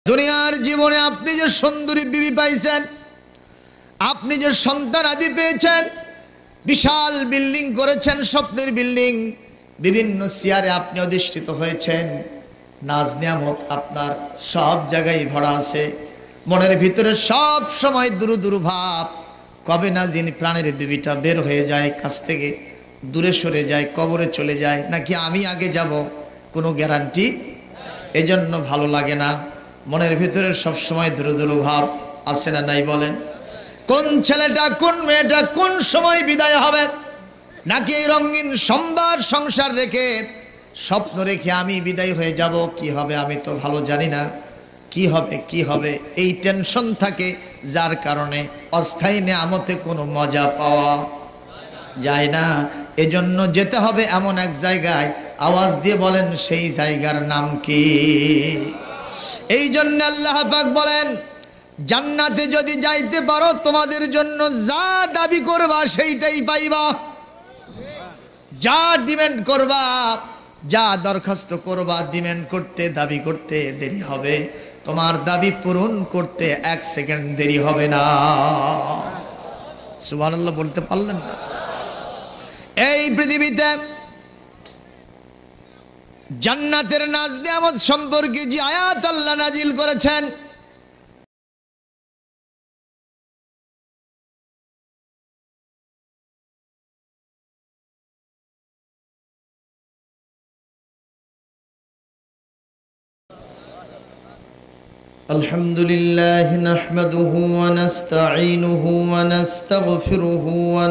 দুনিয়ার জীবনে আপনি যে সুন্দরী বিবি পাইছেন, আপনি যে সন্তান আদি পেয়েছেন, বিশাল বিল্ডিং করেছেন, স্বপ্নের বিল্ডিং, বিভিন্ন চেয়ারে আপনি অধিষ্ঠিত হয়েছেন, নাজ নিয়ামত আপনার সব জায়গায় ভরা আছে। মনের ভিতরে সব সময় দুরু দুরু ভাব, কবে না যিনি প্রাণের বিবিটা বের হয়ে যায় কাছ থেকে, দূরে সরে যায়, কবরে চলে যায়, নাকি আমি আগে যাব, কোনো গ্যারান্টি। এজন্য ভালো লাগে না। মনের ভিতরে সব সময় দুরু দুরু ভাব আছে না নাই বলেন? কোন ছেলেটা কোন মেয়েটা কোন সময় বিদায় হবে, নাকি এই রঙিন সম্ভার সংসার রেখে স্বপ্ন রেখে আমি বিদায় হয়ে যাব, কি হবে আমি তো ভালো জানি না, কি হবে কি হবে, এই টেনশন থাকে, যার কারণে অস্থায়ী নেয়ামতে কোনো মজা পাওয়া যায় না। এজন্য যেতে হবে এমন এক জায়গায়, আওয়াজ দিয়ে বলেন সেই জায়গার নাম কি? এই জন্য আল্লাহ পাক বলেন, জান্নাতে যদি যাইতে পারো তোমাদের জন্য যা দাবি করবা সেইটাই পাইবা। যা ডিমান্ড করবা, যা দরখাস্ত করবা, ডিমান্ড করতে দাবি করতে দেরি হবে, তোমার দাবি পূরণ করতে 1 সেকেন্ড দেরি হবে না। সুবহানাল্লাহ বলতে পারলেন না? এই পৃথিবীতে জান্নাতের নাজ নিয়ামত সম্পর্কে যে আয়াত আল্লাহ নাজিল করেছেন, আলহামদুলিল্লাহ নাহমাদুহু ওয়া নাস্তাঈনুহু ওয়া নাস্তাগফিরুহু ওয়া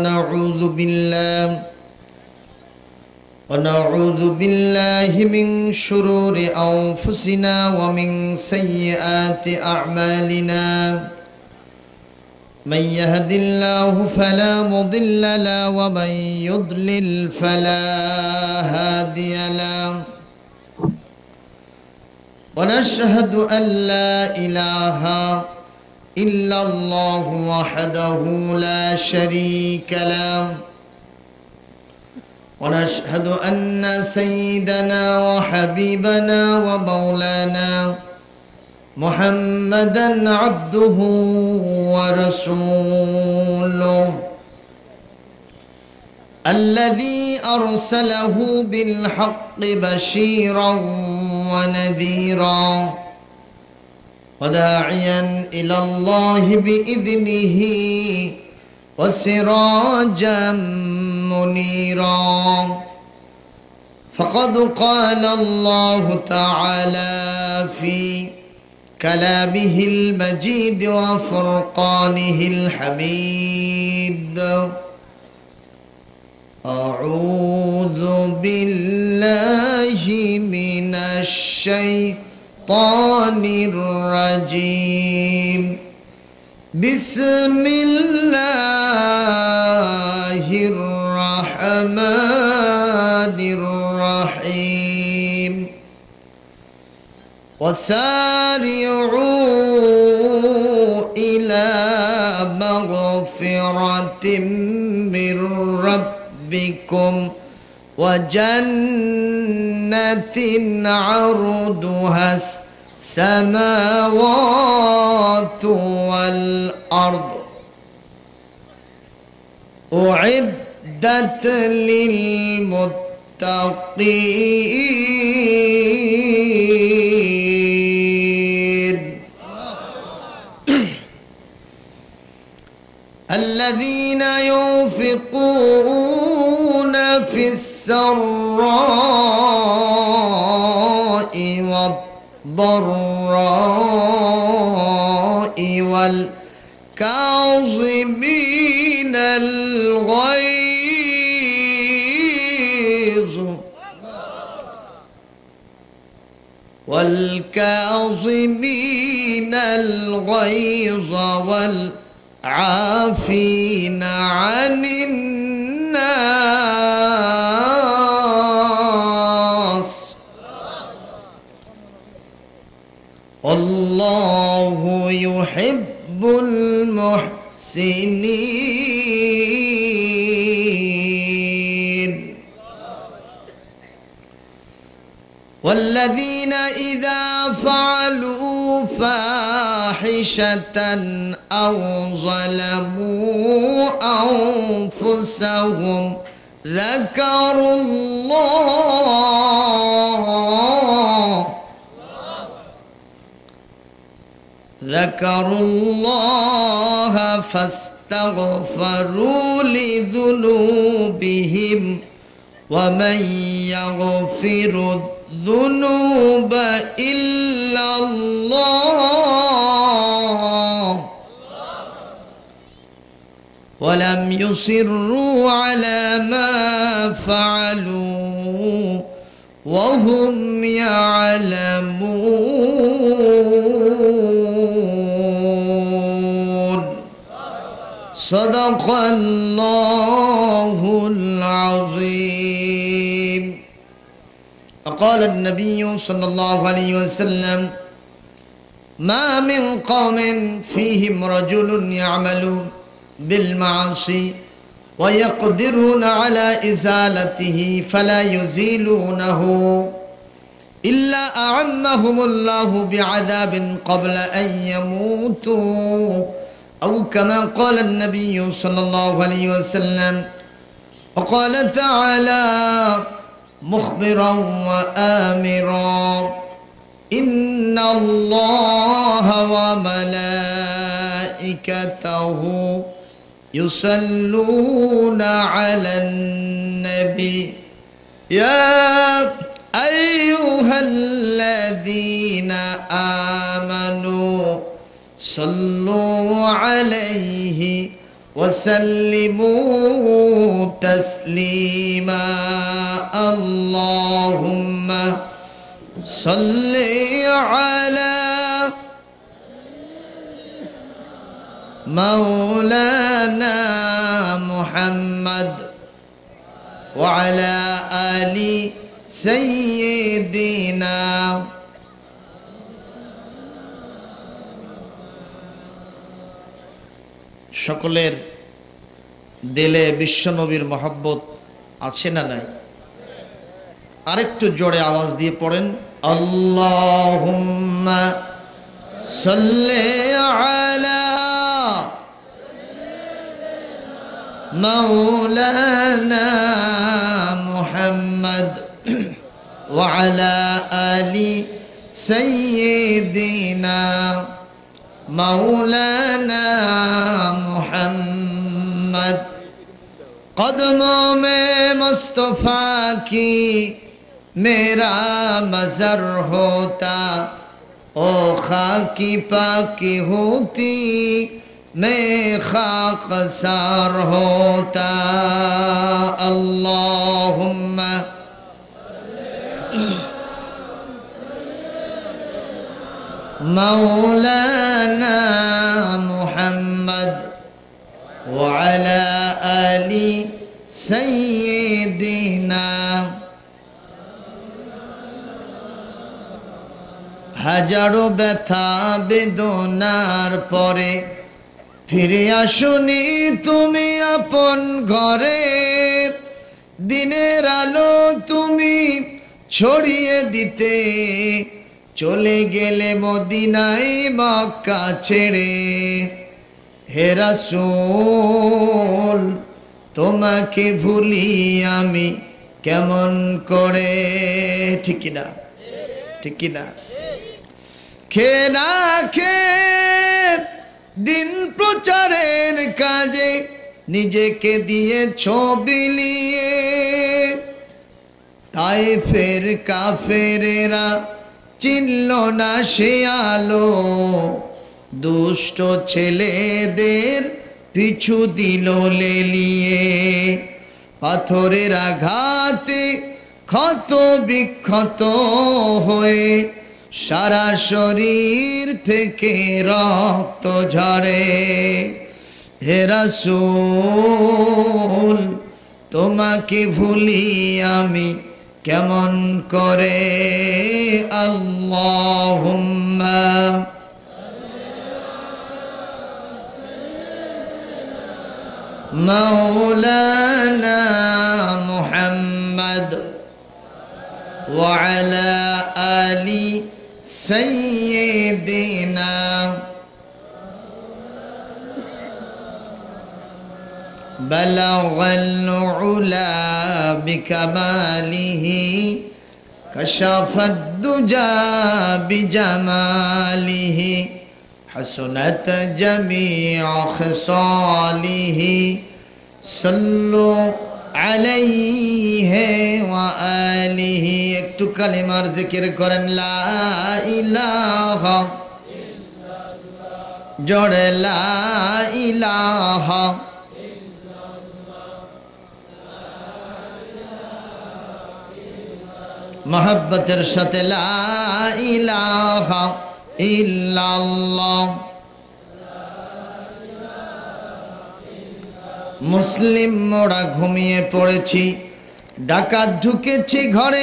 নাউযু বিল্লাহি মিন শুরুরি আনফুসিনা ওয়া মিন সাইয়্যাতি আ'মালিনা। মান ইয়াহদিল্লাহু ফালা মুদিল্লা লাহু ওয়া মান ইউদ্লিল ফালা হাদিয়া লাহু। ونشهد أن لا إله إلا الله وحده لا شريك له، ونشهد أن سيدنا وحبيبنا ومولانا محمدا عبده ورسوله الذي أرسله بالحق بشيرا ونذيرا وداعيا إلى الله بإذنه وسراجا منيرا. فقد قال الله تعالى في كلامه المجيد وفرقانه الحميد: أعوذ بالله من الشيطان الرجيم. بسم الله الرحمن الرحيم. وسارعوا إلى مغفرة من ربكم وجنة عرضها السماوات والأرض أعدت للمتقين الذين ينفقون في السراء والضراء والكاظمين الغيظ والعافين عن الناس والله يحب المحسنين. والذين إذا فعلوا فاحشة أو ظلموا أنفسهم ذكروا الله فاستغفروا لذنوبهم ومن يغفر الذنوب إلا الله ولم يصروا على ما فعلوا وهم يعلمون صدق الله العظيم. قال النبي صلى الله عليه وسلم ما من قوم فيهم رجل يعملون بالمعاصي ويقدرون على إزالته فلا يزيلونه إلا أعمهم الله بعذاب قبل أن يموتوا أو كما قال النبي صلى الله عليه وسلم. وقال تعالى مخبرا وآمرا إن الله وملائكته يصلون على النبي يا أيها الذين آمنوا صلوا عليه وسلموا تسليما اللهم صل على مولانا محمد وعلى آل سيدنا সকলের দিলে বিশ্বনবীর মহব্বত আছে না নাই? আরেকটু জোরে আওয়াজ দিয়ে পড়েন আল্লাহুম্মা সাল্লি আলা মাওলানা মুহাম্মদ ওয়া আলা আলি সাইয়্যিদিনা मौलाना मुहम्मद कदमों में मुस्तफ़ा की मेरा मज़र होता ओ खाकी पाकी होती मैं खाकसार होता अल्लाहुम्मा मौलाना मुहम्मद वअला आली सय्यिदिना হাজারো ব্যথা বেদনার পরে ফিরে আসুনি তুমি আপন ঘরে দিনের আলো তুমি ছড়িয়ে দিতে চলে গেলে মদিনায় মক্কা ছেড়ে হে রাসূল তোমাকে ভুলি আমি কেমন করে ঠিক না ঠিক না খে না খে দিন প্রচারের কাজে নিজেকে দিয়ে ছবি নিয়ে তায়েফের কাফেরেরা চিনল না সে আলো দুষ্ট ছেলেদের পিছু দিল লেলিয়ে পাথরের আঘাতে ক্ষত বিক্ষত হয়ে সারা শরীর থেকে রক্ত ঝরে হে রাসূল তোমাকে ভুলি আমি কেমন করে আল্লাহুম্মা মাওলানা মুহাম্মদ ওয়া আলা আলি سيدنا بلغ العلا بكماله كشف الدجى بجماله حسنت جميع خصاله صلوا عليه وآله একটু কালিমার জিকির করেন লা ইলাহা জোরে লা ইলাহা মোহাব্বতের সাথে লা ইলাহা ইল্লাল্লাহ মুসলিম মোরা ঘুমিয়ে পড়েছি ডাকাত ঢুকেছে ঘরে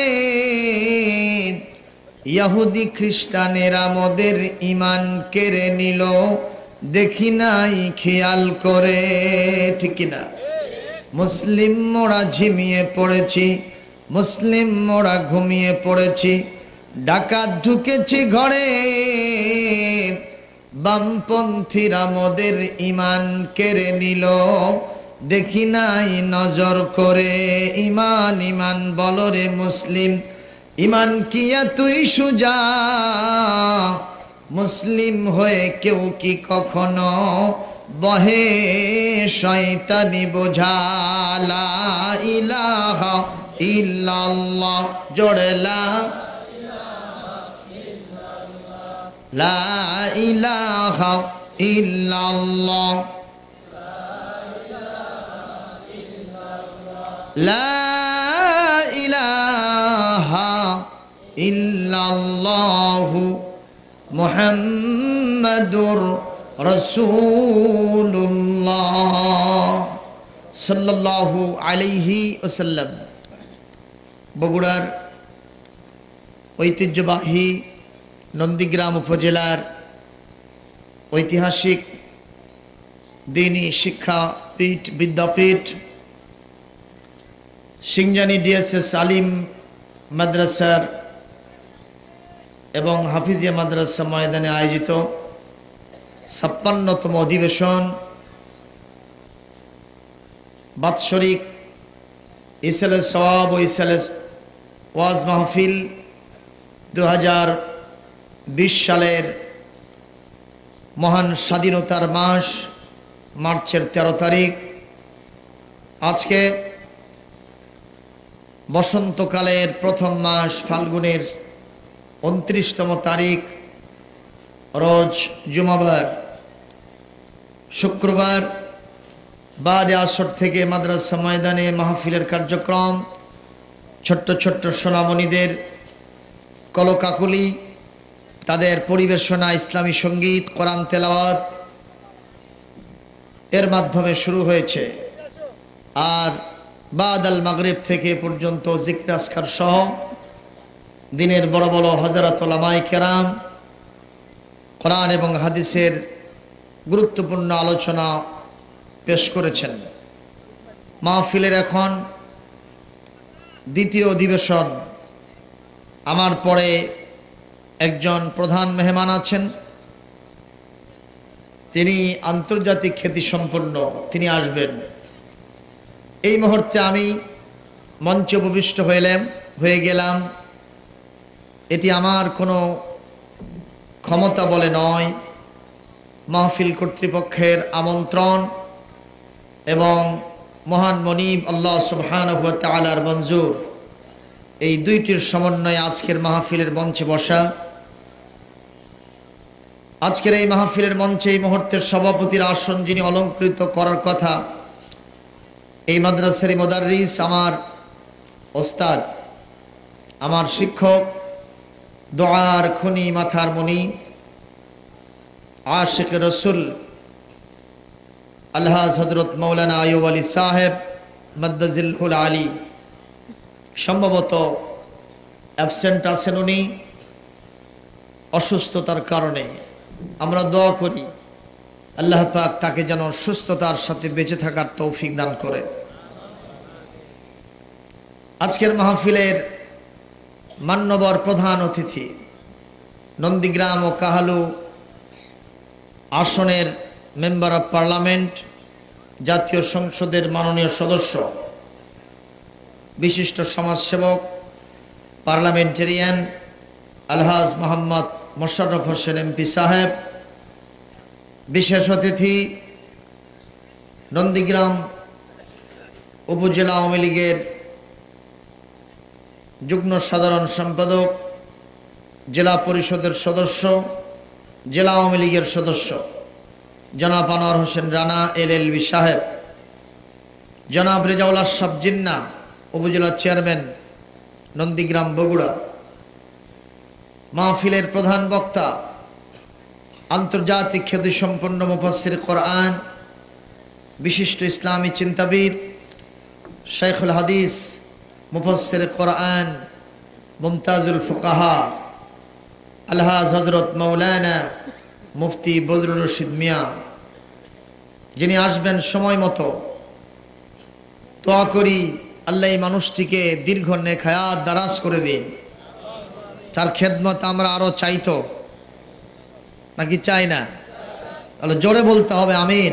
ইহুদি খ্রিস্টানেরা মোদের ঈমান কেড়ে নিল দেখি নাই খেয়াল করে ঠিক না মুসলিম মোরা ঝিমিয়ে পড়েছি মুসলিম মোরা ঘুমিয়ে পড়েছি ডাকাত ঢুকেছে ঘরে বামপন্থীরা মোদের ঈমান কেড়ে নিল দেখি নাই নজর করে ঈমান ঈমান বলো রে মুসলিম ঈমান কিয়া তুই সুজা মুসলিম হয়ে কেউ কি কখনো বহে শয়তানি বোঝা লা ইলাহা ইল্লাল্লাহ জোরে লা ইলাহা ইল্লাল্লাহ লা ইলাহা ইল্লাল্লাহ মুহাম্মাদুর রাসূলুল্লাহ সাল্লাল্লাহু আলাইহি ওয়াসাল্লাম বগুড়ার ঐতিহ্যবাহী নন্দীগ্রাম উপজেলার ঐতিহাসিক দ্বীনি শিক্ষাপীঠ বিদ্যাপীঠ সিংজানি ডিএসএস আলিম মাদ্রাসার এবং হাফিজিয়া মাদ্রাসা ময়দানে আয়োজিত ৫৬তম অধিবেশন বাৎসরিক ইসালে সওয়াব ও ইসালে ওয়াজ মাহফিল ২০২০ সালের মহান স্বাধীনতার মাস মার্চের ১৩ তারিখ আজকে বসন্তকালের প্রথম মাস ফাল্গুনের ২৯তম তারিখ রোজ জুমাবার শুক্রবার বাদে আসর থেকে মাদ্রাসা ময়দানে মাহফিলের কার্যক্রম ছোট্ট ছোট্ট সোনামণিদের কলকাকুলি তাদের পরিবেশনা ইসলামী সঙ্গীত কোরআন তেলাওয়াত এর মাধ্যমে শুরু হয়েছে আর বাদ আল মাগরিব থেকে পর্যন্ত জিকির আজকার সহ দিনের বড় বড় হযরত উলামায়ে কেরাম কোরআন এবং হাদিসের গুরুত্বপূর্ণ আলোচনা পেশ করেছেন মাহফিলের এখন দ্বিতীয় অধিবেশন আমার পরে একজন প্রধান মেহমান আছেন তিনি আন্তর্জাতিক খ্যাতিসম্পন্ন তিনি আসবেন এই মুহূর্তে আমি মঞ্চে উপবিষ্ট হয়ে গেলাম এটি আমার কোনো ক্ষমতা বলে নয় মাহফিল কর্তৃপক্ষের আমন্ত্রণ এবং মহান মনিব আল্লাহ সুবহানাহু ওয়া তাআলার মঞ্জুর এই দুইটির সমন্বয়ে আজকের মাহফিলের মঞ্চে বসা আজকের এই মাহফিলের মঞ্চে এই মুহূর্তের সভাপতির আসন যিনি অলংকৃত করার কথা এই মাদ্রাসার মুদাররিস আমার ওস্তাদ আমার শিক্ষক দোয়ার খুনি মাথার মনি আশিক রসুল আল্লাহ হযরত মাওলানা আইয়ুব আলী সাহেব মাদ্দাজিলহুল আলী সম্ভবত অ্যাবসেন্ট আছেন উনি অসুস্থতার কারণে আমরা দোয়া করি আল্লাহ পাক তাকে যেন সুস্থতার সাথে বেঁচে থাকার তৌফিক দান করেন আজকের মাহফিলের মান্যবর প্রধান অতিথি নন্দীগ্রাম ও কাহালু আসনের মেম্বার অফ পার্লামেন্ট, জাতীয় সংসদের মাননীয় সদস্য, বিশিষ্ট সমাজসেবক, পার্লামেন্টেরিয়ান আলহাজ মোহাম্মদ মোশাররফ হোসেন এমপি সাহেব, বিশেষ অতিথি নন্দীগ্রাম উপজেলা আওয়ামী লীগের যুগ্ম সাধারণ সম্পাদক, জেলা পরিষদের সদস্য, জেলা আওয়ামী লীগের সদস্য জনাব আনোয়ার হোসেন রানা এলএলবি সাহেব, জনাব রেজাউল আশরাফ জিন্না উপজেলা চেয়ারম্যান নন্দীগ্রাম বগুড়া, মাহফিলের প্রধান বক্তা আন্তর্জাতিক খ্যাতিসম্পন্ন মুফাসসির কোরআন, বিশিষ্ট ইসলামী চিন্তাবিদ, শাইখুল হাদিস, মুফাসসির কোরআন, মুমতাজুল ফুকাহা আলহাজ হযরত মাওলানা মুফতি বদরুল রশিদ মিয়া, যিনি আসবেন সময় মতো। দোয়া করি আল্লাহ এই মানুষটিকে দীর্ঘ নেক হায়াত দারাজ করে দিন। তার খেদমত আমরা আরো চাইতো নাকি চাই না? তাহলে জোরে বলতে হবে আমিন।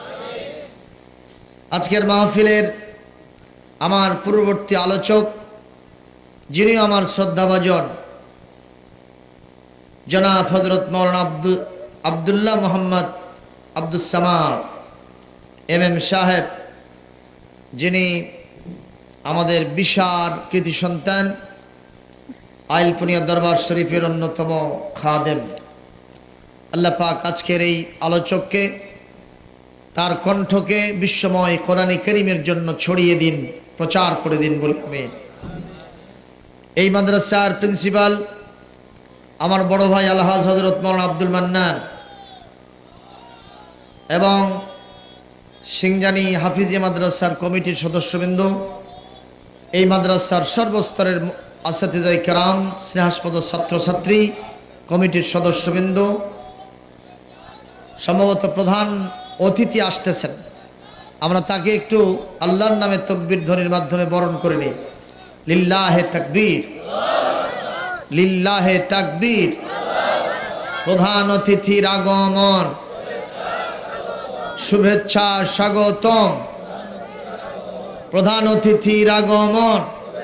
আজকের মাহফিলের আমার পূর্ববর্তী আলোচক, যিনি আমার শ্রদ্ধাভাজন জনাব হযরত মাওলানা আব্দুল্লাহ মোহাম্মদ আব্দুস সামাদ এমএম সাহেব, যিনি আমাদের বিশাল কৃতি সন্তান, আইলপুনিয়া দরবার শরীফের অন্যতম খাদেম। আল্লাহ পাক আজকের এই আলোচককে, তার কণ্ঠকে বিশ্বময় কোরআনে কারীমের জন্য ছড়িয়ে দিন, প্রচার করে দিন বলে আমিন। এই মাদ্রাসার প্রিন্সিপাল আমার বড় ভাই আলহাজ হযরত মাওলানা আব্দুল মান্নান এবং সিংজানি হাফিজি মাদ্রাসার কমিটির সদস্যবৃন্দ, এই মাদ্রাসার সর্বস্তরের আসাতিজায়ে কেরাম, স্নেহাস্পদ ছাত্রছাত্রী, কমিটির সদস্যবৃন্দ, সম্ভবত প্রধান অতিথি আসতেছেন, আমরা তাকে একটু আল্লাহর নামে তাকবীর ধ্বনির মাধ্যমে বরণ করে নিই। লিল্লাহে তাকবীর, লিল্লাহে তাকবীর। প্রধান অতিথির আগমন, শুভেচ্ছা স্বাগতম। প্রধান অতিথির আগমন,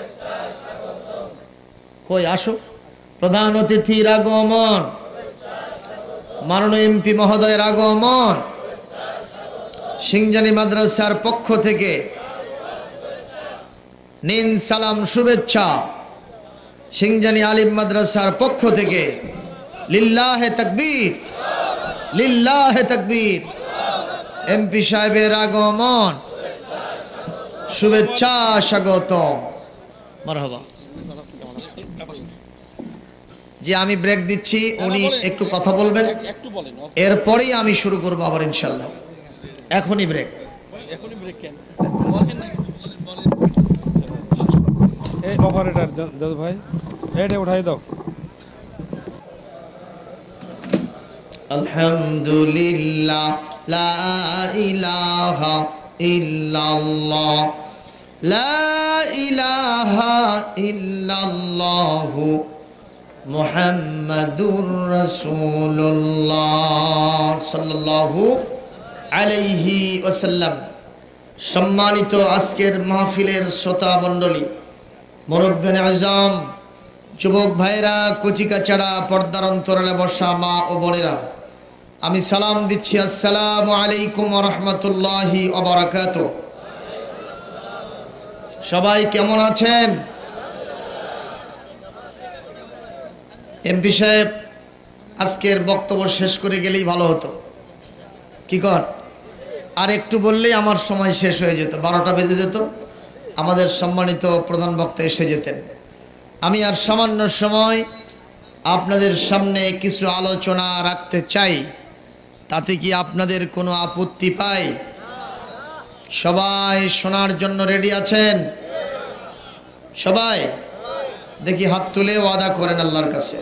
কই আসো। প্রধান অতিথির আগমন, মাননীয় এমপি মহোদয়ের আগমন, সিংজানি মাদ্রাসার পক্ষ থেকে নিন সালাম শুভেচ্ছা। সিংজানি আলিম মাদ্রাসার পক্ষ থেকে লিল্লাহে তাকবীর, লিল্লাহে তাকবীর। এমপি সাহেবের আগমন, শুভেচ্ছা স্বাগতম। মারহাবা। যে আমি ব্রেক দিচ্ছি, উনি একটু কথা বলবেন, এরপরেই আমি শুরু করব আবার ইনশাল্লাহ। এখনই ব্রেক। এই অপারেটর দাদু ভাই, এটা উঠাই দাও। আলহামদুলিল্লাহ, লা ইলাহা ইল্লাল্লাহ, লা ইলাহা ইল্লাল্লাহ, মুহাম্মাদুর রাসূলুল্লাহ সাল্লাল্লাহু আলাইহি ওয়াসাল্লাম। সম্মানিত আজকের মাহফিলের শ্রোতা মণ্ডলী, মুরব্বিয়ান আযম, যুবক ভাইরা, কচিকাচারা, পর্দার অন্তরালে বসা মা ও বোনেরা, আমি সালাম দিচ্ছি, আসসালামু আলাইকুম ওয়া রাহমাতুল্লাহি ওয়া বারাকাতুহু। সবাই কেমন আছেন? এমপি সাহেব আজকের বক্তব্য শেষ করে গেলেই ভালো হতো, কি কন? আর একটু বললেই আমার সময় শেষ হয়ে যেত, 12টা বেজে যেত, আমাদের সম্মানিত প্রধান বক্তা এসে যেতেন। আমি আর সামান্য সময় আপনাদের সামনে কিছু আলোচনা রাখতে চাই, তাতে কি আপনাদের কোনো আপত্তি পাই? সবাই শোনার জন্য রেডি আছেন? সবাই দেখি হাত তুলে ওয়াদা করেন আল্লাহর কাছে।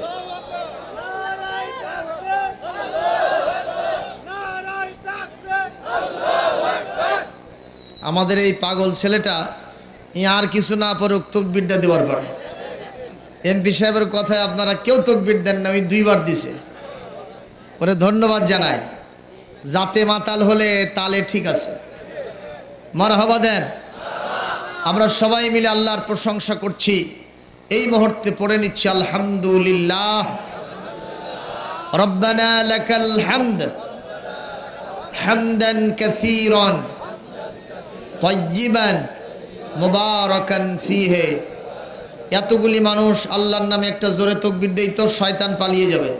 আমাদের এই পাগল ছেলেটা আর কিছু না পড়ুক, তাকবীরটা দেওয়ার পরে এমপি সাহেবের কথায় আপনারা কেউ তাকবীর দেন না, ওই 2 বার দিছে। ওরে ধন্যবাদ জানাই। জাতে মাতাল হলে তালে ঠিক আছে, মারহাবা দেন। আমরা সবাই মিলে আল্লাহর প্রশংসা করছি। এই মুহূর্তে পড়ে নিচ্ছি আলহামদুলিল্লাহ। রব্বানা লাকাল হামদ হামদান কাসীরান তাইয়িবান মুবারাকান ফীহি। এতগুলি মানুষ আল্লাহর নামে একটা জোরে তাকবীর দেই তো শয়তান পালিয়ে যাবে।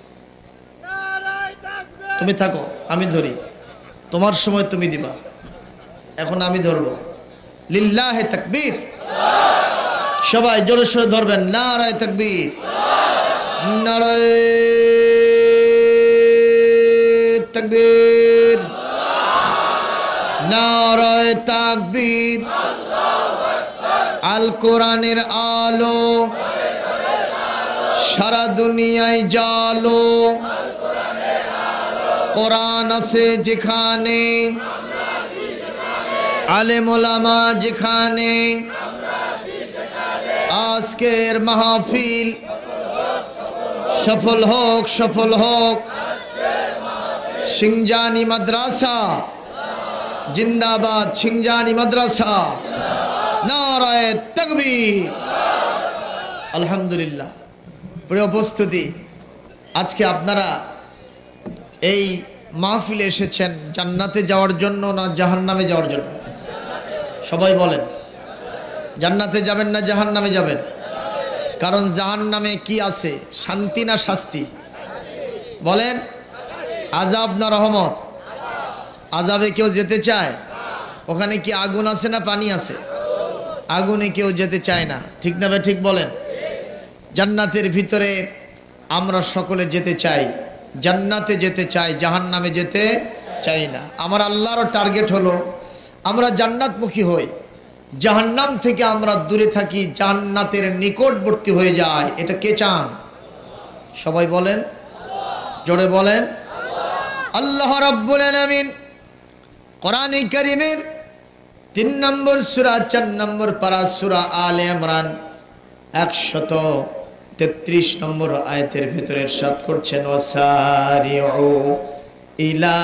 তুমি থাকো, আমি ধরি, তোমার সময় তুমি দিবা, এখন আমি ধরবো। লিল্লাহি তাকবীর। সবাই জোরে সোরে ধরবেন। নারায়ে তাকবীর, নারায়ে তাকবীর, নারায়ে তাকবীর। আল কোরআনের আলো সারা দুনিয়ায় জালো। কোরআন আছে যেখানে, আলেম ওলামা যেখানে, আজকের মাহফিল সফল হোক, সফল হোক। সিংজানি মাদ্রাসা জিন্দাবাদ, সিংজানি মাদ্রাসা। নারায়ে তাকবীর। আলহামদুলিল্লাহ। প্রিয় উপস্থিতি, আজকে আপনারা এই মাহফিলে এসেছেন জান্নাতে যাওয়ার জন্য না জাহান্নামে যাওয়ার জন্য? সবাই বলেন, জান্নাতে যাবেন না জাহান্নামে যাবেন? কারণ জাহান্নামে কি আছে, শান্তি না শাস্তি? বলেন, আযাব না রহমত? আযাবে কেউ যেতে চায়? ওখানে কি আগুন আছে না পানি আছে? আগুনে কেউ যেতে চায় না, ঠিক না ভাই? ঠিক বলেন। জান্নাতের ভিতরে আমরা সকলে যেতে চাই, জান্নাতে যেতে চাই, জাহান্নামে যেতে চাই না। আমার আল্লাহরও টার্গেট হলো আমরা জান্নাতমুখী হই, জাহান্নাম থেকে আমরা দূরে থাকি, জান্নাতের নিকটবর্তী হয়ে যায়। এটা কে চান? সবাই বলেন, জোরে বলেন। আল্লাহ রাব্বুল আলামিন কোরআনে কারীমের 3 নম্বর সূরা 4 নম্বর পারা সূরা আলে ইমরান 133 নম্বর আয়াতের ভিতরে ইরশাদ করছেন, ওয়াসারিউ ইলা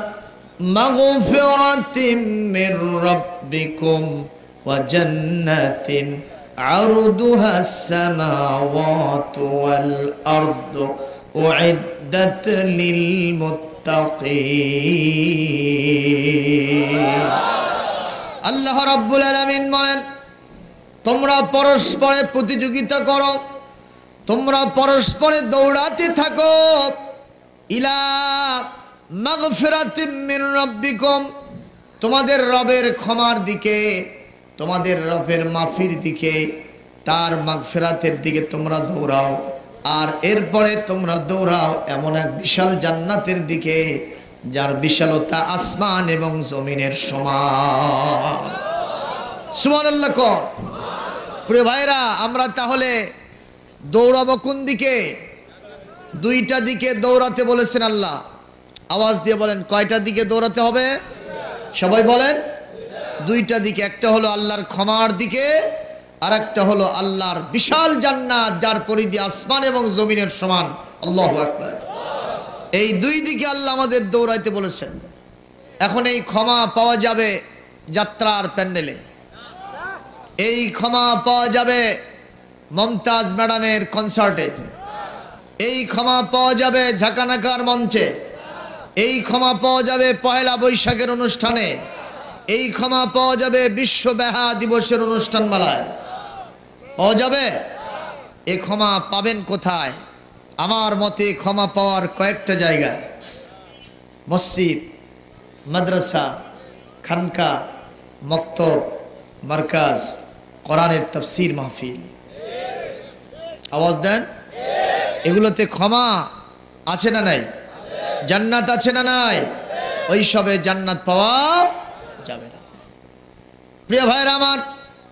মাগফিরাতিম মির রাব্বিকুম ওয়া জান্নাতিন আরদুহাস সামাওয়াতু ওয়াল আরদু উইদ্দাত লিল মুত্তাকিন। আল্লাহ রাব্বুল আলামিন বলেন, তোমরা পরস্পরে প্রতিযোগিতা করো, তোমরা পরস্পরে দৌড়াতে থাকো। ইলা মাগফিরাতিম মির রাব্বিকুম, তোমাদের রবের ক্ষমার দিকে, তোমাদের রবের মাফির দিকে, তার মাগফিরাতের দিকে তোমরা দৌড়াও। আর এরপরে তোমরা দৌড়াও এমন এক বিশাল জান্নাতের দিকে যার বিশালতা আসমান এবং জমিনের সমান। সুবহানাল্লাহ। প্রিয় ভাইরা, আমরা তাহলে দৌড়াবো কোন দিকে? 2টা দিকে দৌড়াতে বলেছেন আল্লাহ। আওয়াজ দিয়ে বলেন, কয়টা দিকে দৌড়াতে হবে? সবাই বলেন, 2টা দিকে। একটা হলো আল্লাহর ক্ষমার দিকে, আর একটা হলো আল্লাহর বিশাল জান্নাত যার পরিধি আসমান এবং জমিনের সমান। আল্লাহু আকবার। এই 2 দিকে আল্লাহ আমাদের দৌড়াইতে বলেছেন। এখন এই ক্ষমা পাওয়া যাবে যাত্রার প্যান্ডেলে, এই ক্ষমা পাওয়া যাবে মমতাজ ম্যাডামের কনসার্টে, এই ক্ষমা পাওয়া যাবে ঝাঁকানাকার মঞ্চে, এই ক্ষমা পাওয়া যাবে পহেলা বৈশাখের অনুষ্ঠানে, এই ক্ষমা পাওয়া যাবে বিশ্ব বেহা দিবসের অনুষ্ঠানমালায়। পাওয়া যাবে। এ ক্ষমা পাবেন কোথায়? আমার মতে ক্ষমা পাওয়ার কয়েকটা জায়গায়: মসজিদ, মাদ্রাসা, খানকা, মক্তব, মার্কাজ, কোরআনের তাফসীর মাহফিল। আওয়াজ দেন। এগুলোতে ক্ষমা আছে না নাই? জান্নাত আছে না নাই? ওই সবে জান্নাত পাওয়া যাবে না। প্রিয় ভাইরা আমার,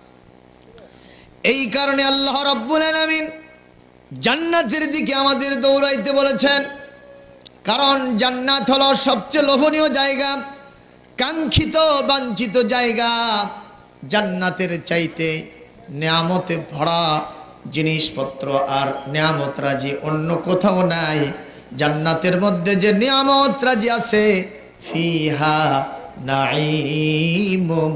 এই কারণে আল্লাহ রাব্বুল আলামিন জান্নাতের দিকে আমাদের দৌড়াইতে বলেছেন। কারণ জান্নাত হলো সবচেয়ে লোভনীয় জায়গা, কাঙ্ক্ষিত বাঞ্ছিত জায়গা। জান্নাতের চাইতে নিয়ামতে ভরা জিনিসপত্র আর নিয়ামত রাজি অন্য কোথাও নাই। জান্নাতের মধ্যে যে নিয়ামত রাজি আছে, ফিহা নাঈমুম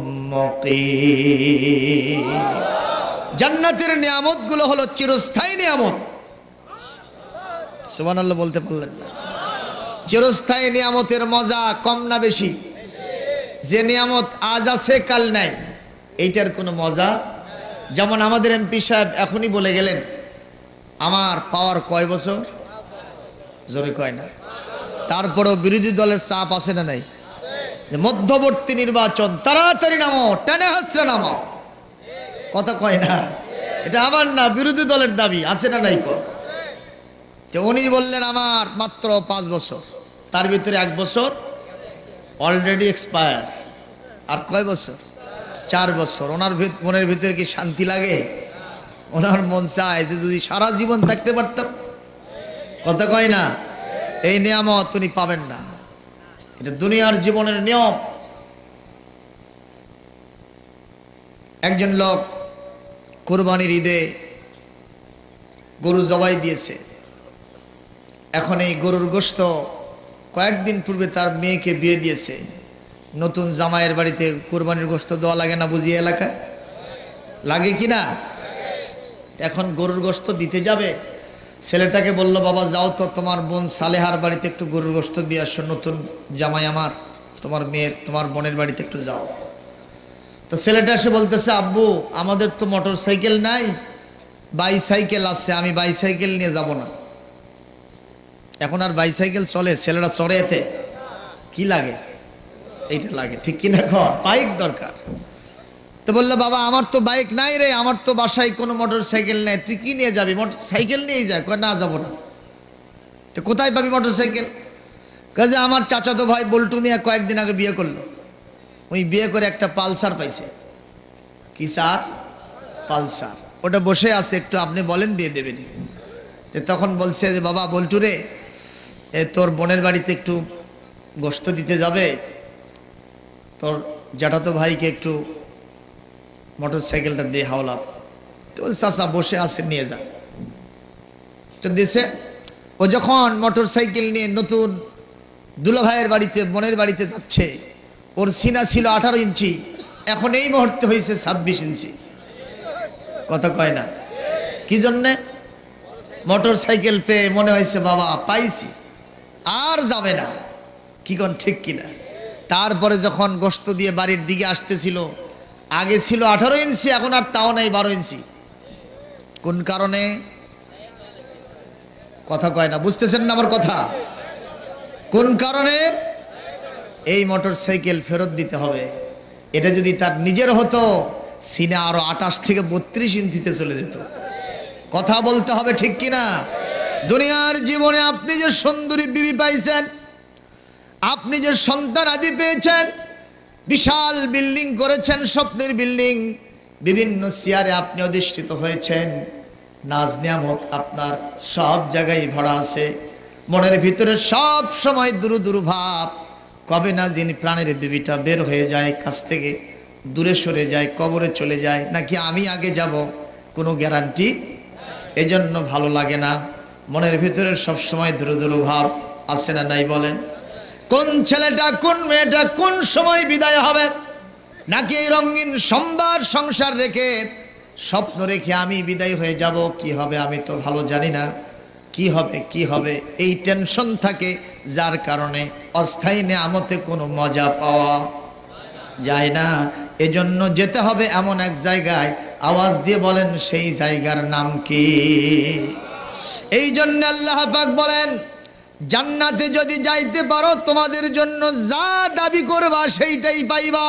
মুকিম। জান্নাতের নিয়ামতগুলো হলো চিরস্থায়ী নিয়ামত। সুবহানাল্লাহ বলতে পারলেন না? চিরস্থায়ী নিয়ামতের মজা কম না বেশি? যে নিয়ামত আজ আছে কাল নাই, এইটার কোনো মজা। যেমন আমাদের এমপি সাহেব এখনই বলে গেলেন, আমার পাওয়ার কয় বছর, জোরে কয় না। তারপরেও বিরোধী দলের চাপ আছে না নাই? যে মধ্যবর্তী নির্বাচন, তাড়াতাড়ি নামো, টেনে হাসরে নামো, কথা কয় না? এটা আবার না, বিরোধী দলের দাবি আছে না নাই? যে উনি বললেন আমার মাত্র 5 বছর, তার ভিতরে 1 বছর অলরেডি এক্সপায়ার, আর কয় বছর? 4 বছর। ওনার মনের ভিতরে কি শান্তি লাগে? ওনার মন চায় যে যদি সারা জীবন থাকতে পারতাম, কথা কয় না? এই নিয়ামত উনি পাবেন না। এটা দুনিয়ার জীবনের নিয়ম। একজন লোক কুরবানির ঈদে গরু জবাই দিয়েছে। এখন এই গরুর গোশত কয়েকদিন পূর্বে তার মেয়েকে বিয়ে দিয়েছে। নতুন জামাইয়ের বাড়িতে কুরবানির গোশত দেওয়া লাগে না বুঝিয়ে এলাকায়? লাগে কি না? এখন গরুর গোশত দিতে যাবে, ছেলেটাকে বলল, বাবা যাও তো তোমার বোন সালেহার বাড়িতে একটু গরুর গোশত দিয়ে আসো, নতুন জামাই আমার, তোমার মেয়ের, তোমার বোনের বাড়িতে একটু যাও। তো ছেলেটা এসে বলতেছে, আব্বু আমাদের তো মোটর সাইকেল নাই, বাইসাইকেল আছে, আমি বাইসাইকেল নিয়ে যাব না। এখন আর বাইসাইকেল চলে? ছেলেরা চড়ে এতে কি লাগে? এইটা লাগে, ঠিক কিনা? বাইক দরকার। তো বললো, বাবা আমার তো বাইক নাই রে, আমার তো বাসায় কোনো মোটর সাইকেল নেই, তুই কি নিয়ে যাবি? মোটর সাইকেল নিয়েই যায়। কয় না, যাবো না। তো কোথায় পাবি মোটর সাইকেল? কাজে আমার চাচাতো ভাই বল্টু মিয়া কয়েকদিন আগে বিয়ে করলো। ওই বিয়ে করে একটা পালসার পাইছে। কি স্যার? পালসার। ওটা বসে আছে, একটু আপনি বলেন দিয়ে দেবেন। তখন বলছে যে, বাবা বল্টু রে, তোর বোনের বাড়িতে একটু গোশত দিতে যাবে, তোর জ্যাঠাতো ভাইকে একটু মোটর সাইকেলটা দিয়ে হাওলাত। তো চাচা বসে আছে, নিয়ে যা। তো দিছে। ও যখন মোটর সাইকেল নিয়ে নতুন দুলা ভাইয়ের বাড়িতে, বোনের বাড়িতে যাচ্ছে, ওর সিনা ছিল 18 ইঞ্চি, এখন এই মুহূর্তে হয়েছে 26 ইঞ্চি। কথা কয় না? কি জন্যে? মোটর সাইকেল পেয়ে মনে হয়েছে বাবা পাইছি, আর যাবে না। কি কোন ঠিক কিনা? তারপরে যখন গোশত দিয়ে বাড়ির দিকে আসতেছিল, আগে ছিল 18 ইঞ্চি, এখন আর তাও নাই 12 ইঞ্চি। কোন কারণে? কথা কয় না, বুঝতেছেন না আমার কথা? কোন কারণে? এই মোটর সাইকেল ফেরত দিতে হবে। এটা যদি তার নিজের হতো, সিনা আরো 28 থেকে 32 ইঞ্চিতে চলে যেত। কথা বলতে হবে, ঠিক কিনা? দুনিয়ার জীবনে আপনি যে সুন্দরী বিবি পাইছেন, আপনি যে সন্তান আদি পেয়েছেন, বিশাল বিল্ডিং করেছেন, স্বপ্নের বিল্ডিং, বিভিন্ন চেয়ারে আপনি অধিষ্ঠিত হয়েছেন, নাজ নিয়ামত আপনার সব জায়গায় ভরা আছে। মনের ভিতরে সব সময় দুরু দুরু ভাব, কবে না যিনি প্রাণের বিবিটা বের হয়ে যায় কাছ থেকে, দূরে সরে যায়, কবরে চলে যায়, নাকি আমি আগে যাব, কোনো গ্যারান্টি। এজন্য ভালো লাগে না। মনের ভিতরে সব সময় দুরু দুরু ভাব আছে না নাই বলেন? কোন ছেলেটা কোন মেয়েটা কোন সময় বিদায় হবে, নাকি এই রঙিন সম্বার সংসার রেখে, স্বপ্ন রেখে আমি বিদায় হয়ে যাব, কি হবে আমি তো ভালো জানি না, কি হবে কি হবে, এই টেনশন থাকে, যার কারণে অস্থায়ী নিয়ামতে কোনো মজা পাওয়া যায় না। এজন্য যেতে হবে এমন এক জায়গায়, আওয়াজ দিয়ে বলেন সেই জায়গার নাম কি? এই জন্য আল্লাহ পাক বলেন, জান্নাতে যদি যাইতে পারো তোমাদের জন্য যা দাবি করবা সেইটাই পাইবা।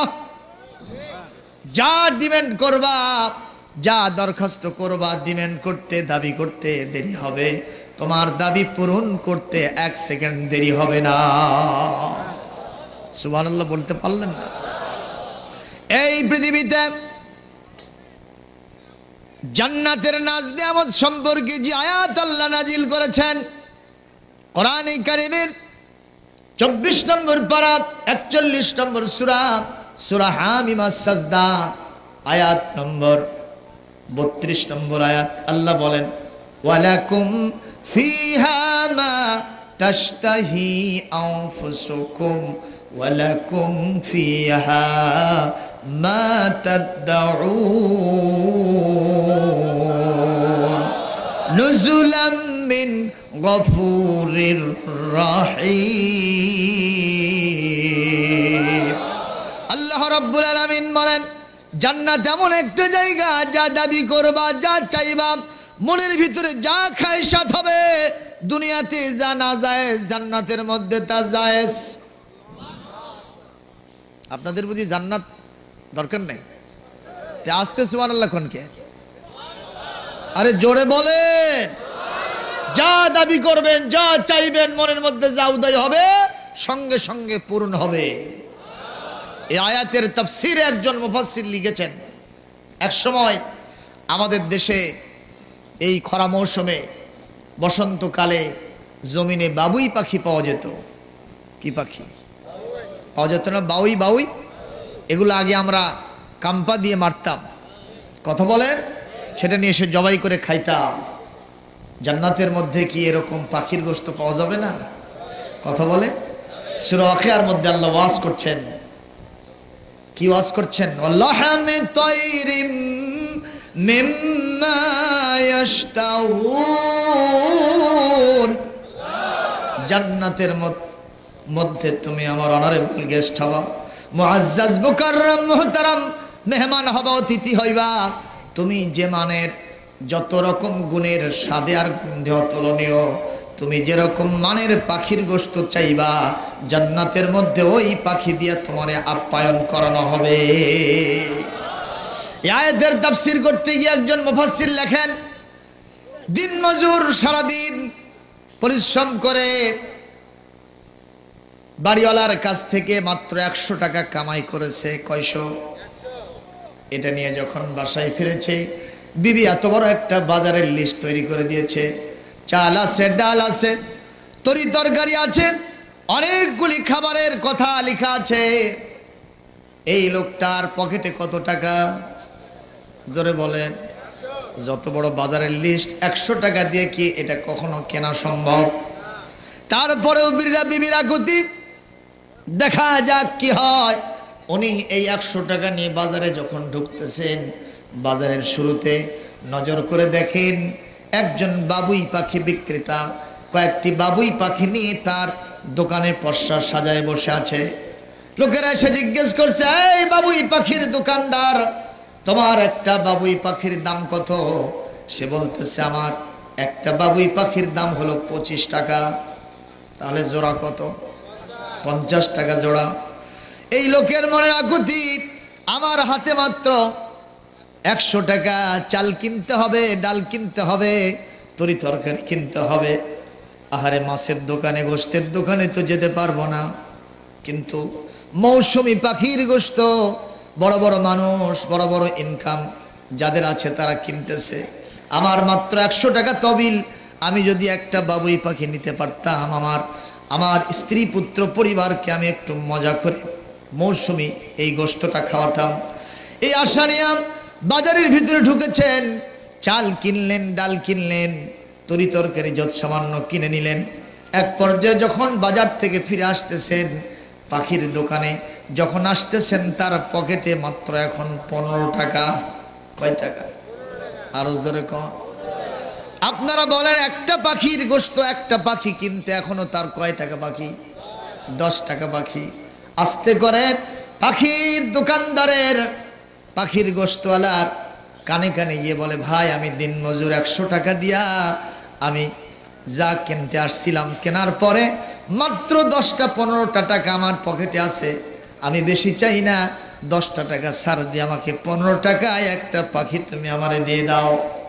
যা ডিমান্ড করবা, যা দরখাস্ত করবা, ডিমান্ড করতে, দাবি করতে দেরি হবে, তোমার দাবি পূরণ করতে 1 সেকেন্ড দেরি হবে না। সুবহানাল্লাহ বলতে পারলেন না? এই পৃথিবীতে জান্নাতের নাজ নিয়ামত সম্পর্কে যে আয়াত আল্লাহ নাজিল করেছেন, কোরআনে কারীমের 24 নম্বর পারা 41 নম্বর সূরা, সূরা হামিম আস-সাজদা, আয়াত নম্বর 32 নম্বর আয়াত আল্লাহ বলেন ওয়ালাকুম ফিহা মা তাশতাহি আনফুসুকুম ওয়ালাকুম ফিহা মা তাদউন নুজুলাম মিন গফুরির রহিম। আল্লাহ রাব্বুল আলামিন বলেন জান্নাত এমন একটা জায়গা, যা দাবি করবা, যা চাইবা, মনের ভিতরে যা খায়সাত হবে, দুনিয়াতে যা না জায়েজ জান্নাতের মধ্যে তা জায়েজ। আপনাদের বুঝি জান্নাত দরকার নেই? তে আস্তে সুবহানাল্লাহ কোন কে? আরে জোরে বলেন। যা দাবি করবেন, যা চাইবেন, মনের মধ্যে যা উদয় হবে সঙ্গে সঙ্গে পূরণ হবে। এই আয়াতের তাফসীরে একজন মুফাসসির লিখেছেন, এক সময় আমাদের দেশে এই খরা মৌসুমে বসন্তকালে জমিনে বাবুই পাখি পাওয়া যেত। কি পাখি পাওয়া যেত না? বাউই। বাউই এগুলো আগে আমরা কাম্পা দিয়ে মারতাম, কথা বলেন, সেটা নিয়ে এসে জবাই করে খাইতাম। জান্নাতের মধ্যে কি এরকম পাখির গোশত পাওয়া যাবে না? কথা বলে। সূরা ওয়াকিয়ার মধ্যে আল্লাহ ওয়াজ করছেন। কি ওয়াজ করছেন? ওয়াল্লাহামি তাইরিম মিম্মা ইয়াশতাউন। জান্নাতের মধ্যে তুমি আমার অনারেবল গেস্ট হবা, মুআজ্জাজ মুকাররম মুহতারাম মেহমান হবা, অতিথি হইবা। তুমি যে মানের যত রকম গুণের স্বাদে আর গন্ধে অতুলনীয়, তুমি যেরকম মানের পাখির গোশত চাইবা, জান্নাতের মধ্যে ওই পাখি দিয়ে তোমারে আপ্যায়ন করানো হবে। এই আয়াতের তাফসীর করতে গিয়ে একজন মুফাসসির লেখেন, দিন মজুর সারাদিন পরিশ্রম করে বাড়িওয়ালার কাছ থেকে মাত্র 100 টাকা কামাই করেছে। কয়শো? এটা নিয়ে যখন বাসায় ফিরেছে, বিবি এত বড় একটা বাজারের লিস্ট তৈরি করে দিয়েছে। চাল আছে, ডাল আছে, তরি তরকারি আছে, অনেকগুলি খাবারের কথা লেখা আছে। এই লোকটার পকেটে কত টাকা? জোরে বলেন। যত বড় বাজারের লিস্ট, 100 টাকা দিয়ে কি এটা কখনো কেনা সম্ভব? তারপরেও বিবিরা গতি, দেখা যাক কি হয়। উনি এই 100 টাকা নিয়ে বাজারে যখন ঢুকতেছেন, বাজারের শুরুতে নজর করে দেখেন একজন বাবুই পাখি বিক্রেতা কয়েকটি বাবুই পাখি নিয়ে তার দোকানের পসরা সাজায় বসে আছে। লোকেরা এসে জিজ্ঞেস করছে, এই বাবুই পাখির দোকানদার, তোমার একটা বাবুই পাখির দাম কত? সে বলতেছে, আমার একটা বাবুই পাখির দাম হলো 25 টাকা। তাহলে জোড়া কত? 50 টাকা জোড়া। এই লোকের মনে আকুতি, আমার হাতে মাত্র 100 টাকা, চাল কিনতে হবে, ডাল কিনতে হবে, তরি তরকারি কিনতে হবে। আহারে, মাছের দোকানে, গোশতের দোকানে তো যেতে পারবো না, কিন্তু মৌসুমী পাখির গোশত বড় বড় মানুষ, বড় বড় ইনকাম যাদের আছে তারা কিনতেছে। আমার মাত্র 100 টাকা তহবিল, আমি যদি একটা বাবুই পাখি নিতে পারতাম, আমার স্ত্রী পুত্র পরিবারকে আমি একটু মজা করে মৌসুমী এই গোশতটা খাওয়াতাম। এই আশা নিয়ে বাজারের ভিতরে ঢুকেছেন, চাল কিনলেন, ডাল কিনলেন, তরি তরকারি যত সামান্য কিনে নিলেন। এক পর্যায়ে যখন বাজার থেকে ফিরে আসতেছেন, পাখির দোকানে যখন আসতেছেন, তার পকেটে মাত্র এখন 15 টাকা। কয় টাকা? আরো জোরে কম। আপনারা বলেন, একটা পাখির গোশত, একটা পাখি কিনতে এখনো তার কয় টাকা বাকি? 10 টাকা বাকি। আস্তে করে পাখির দোকানদারের, পাখির গোশতওয়ালার কানে কানে গিয়ে বলে, ভাই, আমি দিন মজুর 100 টাকা দিয়া আমি যা কিনতে আসছিলাম, কেনার পরে মাত্র 10-15টা টাকা আমার পকেটে আছে, আমি বেশি চাই না, 10টা টাকা ছাড় দিয়ে আমাকে 15 টাকায় একটা পাখি তুমি আমারে দিয়ে দাও।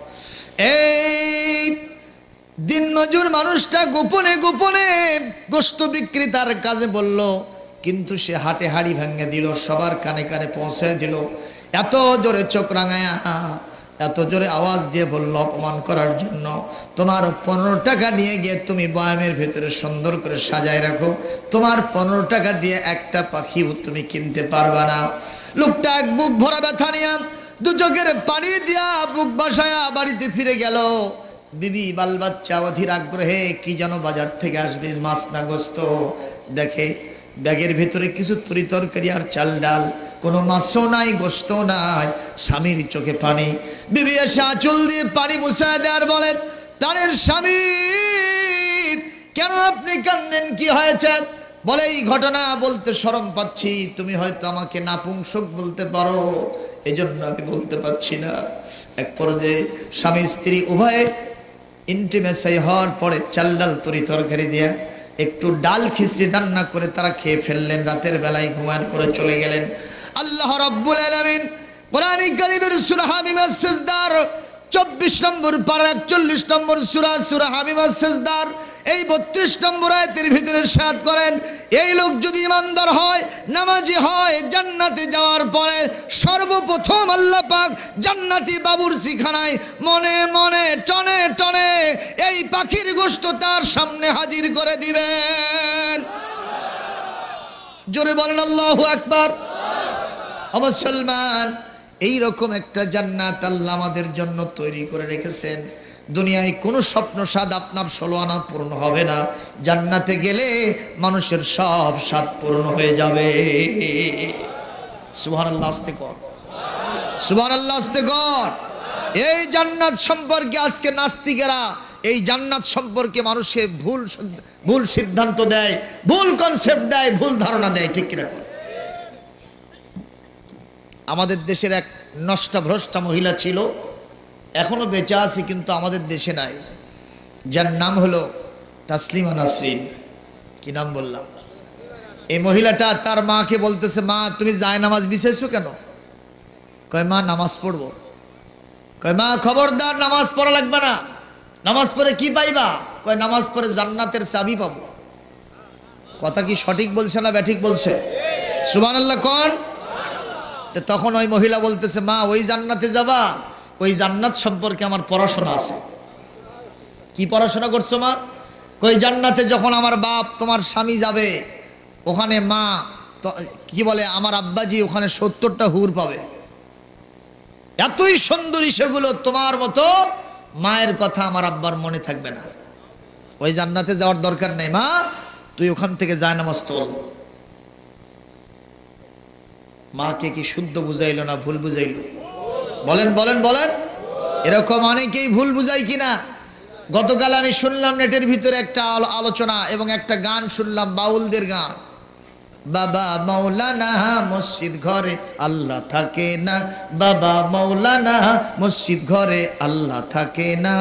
এই দিন মজুর মানুষটা গোপনে গোপনে গোশত বিক্রেতার কাজে বলল, কিন্তু সে হাটে হাড়ি ভেঙে দিল, সবার কানে কানে পৌঁছে দিল। এত জোরে চোখ রাঙায়া, এত জোরে আওয়াজ দিয়ে বলল, অপমান করার জন্য, তোমার 15 টাকা নিয়ে গিয়ে তুমি বয়ামের ভেতরে সুন্দর করে সাজায় রাখো, তোমার 15 টাকা দিয়ে একটা পাখিও তুমি কিনতে পারবা না। লোকটা এক বুক ভরা ব্যথা নিয়ে দু চোখের পানি দিয়া বুক বাসায়া বাড়িতে ফিরে গেল। বিবি বাল বাচ্চা অধীর আগ্রহে কি যেন বাজার থেকে আসবে, মাছ না গোস্ত। দেখে ব্যাগের ভিতরে কিছু তরি তরকারি আর চাল ডাল, কোনো মাছও নাই, গোস্ত নাই। স্বামীর চোখে পানি। বিবি এসে আঁচল দিয়ে পানি মুছায় দেয় আর বলেন, প্রাণের স্বামী কেন আপনি কান্দেন, কি হয়েছে? বলে, এই ঘটনা বলতে শরম পাচ্ছি, তুমি হয়তো আমাকে নাপুংসক বলতে পারো, এজন্য আমি বলতে পারছি না। এক পর্যায়ে স্বামী স্ত্রী উভয়ে ইন্টিমেসি হওয়ার পরে চাল ডাল তরি তরকারি দিয়া একটু ডাল খিচড়ি রান্না করে তারা খেয়ে ফেললেন। রাতের বেলায় ঘুমায় করে চলে গেলেন। আল্লাহ রাব্বুল আলামিন কোরআন কারীমের সূরা হামিমাস সিজদার 24 নম্বর পারা 41 নম্বর সূরা, সূরা হামিমাস সিজদার এই 32 নম্বর আয়াতের ভিতরে ইরশাদ করেন, এই লোক যদি ইমানদার হয়, নামাজি হয়, জান্নাতে যাওয়ার পরে সর্বপ্রথম আল্লাহ পাক জান্নাতি বাবুর্চিখানায় মনে মনে টনে টনে এই পাখির গোশত তার সামনে হাজির করে দিবেন। জোরে বলেন আল্লাহু আকবার। মুসলমান, এইরকম একটা জান্নাত আল্লাহ আমাদের জন্য তৈরি করে রেখেছেন। দুনিয়ায় কোনো স্বপ্ন স্বাদ আপনার 16 আনা পূর্ণ হবে না, জান্নাতে গেলে মানুষের সব স্বাদ পূর্ণ হয়ে যাবে। সুবহানাল্লাহ, আস্তে কর, সুবহানাল্লাহ, আস্তে কর। এই জান্নাত সম্পর্কে আজকে নাস্তিকেরা এই জান্নাত সম্পর্কে মানুষকে ভুল সিদ্ধান্ত দেয়, ভুল কনসেপ্ট দেয়, ভুল ধারণা দেয়, ঠিক কিনা? আমাদের দেশের এক নষ্টা ভ্রষ্টা মহিলা ছিল, এখনো বেঁচে আছে কিন্তু আমাদের দেশে নাই, যার নাম হলো তাসলিমা নাসরিন। কি নাম বললাম? এই মহিলাটা তার মাকে বলতেছে, মা তুমি জায়নামাজ বিছাইছো কেন? কয়, মা নামাজ পড়বো। কয়, মা খবরদার, নামাজ পড়া লাগবে না। নামাজ পড়ে কি পাইবা? কয়, নামাজ পড়ে জান্নাতের চাবি পাবো। কথা কি সঠিক বলছে না ব্যাঠিক বলছে? সুবহানাল্লাহ কোন? তখন ওই মহিলা বলতেছে, মা ওই জান্নাতে যাবা, ওই জান্নাত সম্পর্কে আমার পড়াশোনা আছে। কি পড়াশোনা করছো মা? কই জান্নাতে যখন আমার বাপ তোমার স্বামী যাবে, ওখানে মা কি বলে, আমার আব্বাজি ওখানে 70টা হুর পাবে। এতই সুন্দরী সেগুলো, তোমার মতো মায়ের কথা আমার আব্বার মনে থাকবে না। ওই জান্নাতে যাওয়ার দরকার নেই মা, তুই ওখান থেকে জায়নামাজ তোল। মাকে কি শুদ্ধ বুঝাইলো না ভুল বুঝাইলো? বলেন বলেন বলেন। এরকম অনেকেই ভুল বুঝাই কিনা। গতকাল আমি শুনলাম নেটের ভিতরে একটা আলোচনা এবং একটা গান শুনলাম, বাউলদের গান। বাবা মাওলানা মসজিদ ঘরে আল্লাহ থাকে না, বাবা মাওলানা মসজিদ ঘরে আল্লাহ থাকে না।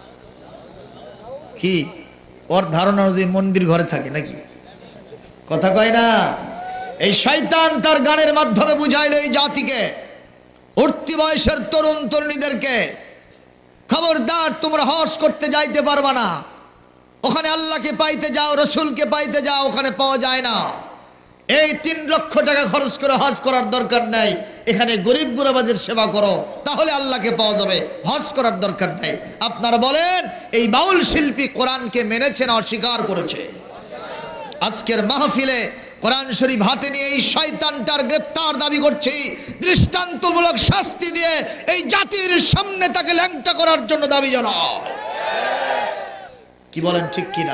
কি ওর ধারণা অনুযায়ী মন্দির ঘরে থাকে নাকি? কথা কয় না। এই শয়তান তার গানের মাধ্যমে বুঝাইল এই জাতিকে, উঠতি বয়সের তরুণ তরুণীদেরকে, খবরদার তোমরা হজ করতে যাইতে পারবা না। ওখানে আল্লাহকে পাইতে যাও, রসুলকে পাইতে যাও, ওখানে পাওয়া যায় না। এই 3 লক্ষ টাকা খরচ করে হজ করার দরকার নাই। এখানে গরিব গুরাবাদের সেবা করো, তাহলে আল্লাহকে পাওয়া যাবে। হজ করার দরকার নাই। আপনারা বলেন, এই বাউল শিল্পী কোরআনকে মেনেছে না অস্বীকার করেছে? আজকের মাহফিলে কোরআন শরীফ হাতে নিয়ে এই শয়তানটার গ্রেফতার দাবি করছি, দৃষ্টান্তমূলক শাস্তি দিয়ে এই জাতির সামনে তাকে ল্যাংটা করার জন্য দাবি জানাও। কি বলেন, ঠিক কিনা?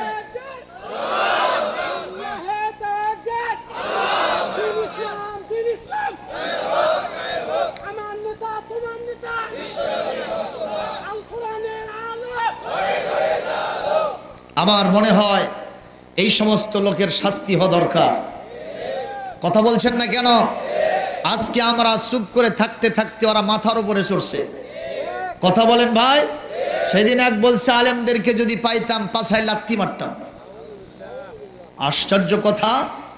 আমার মনে হয় এই সমস্ত লোকের শাস্তি হওয়া দরকার। কথা বলছেন না কেন? আজকে আমরা চুপ করে থাকতে থাকতে ওরা মাথার উপরে চড়ছে। কথা বলেন ভাই। সেদিন এক বলছে, আলেমদেরকে যদি পাইতাম পাছায় লাথি মারতাম। আশ্চর্য কথা।